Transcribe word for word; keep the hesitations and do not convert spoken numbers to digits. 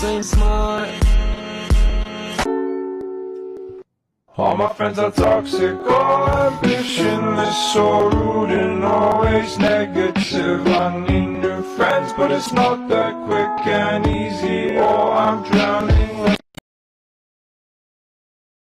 niggas ain't smart. All my friends are toxic, all ambitionless, so rude and always negative. I need new friends, but it's not that quick and easy, or I'm drowning.